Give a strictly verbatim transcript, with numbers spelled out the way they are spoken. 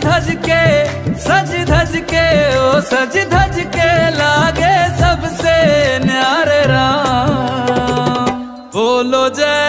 धज के सज धज के ओ सज धज के लागे सबसे न्यारे राम। बोलो जय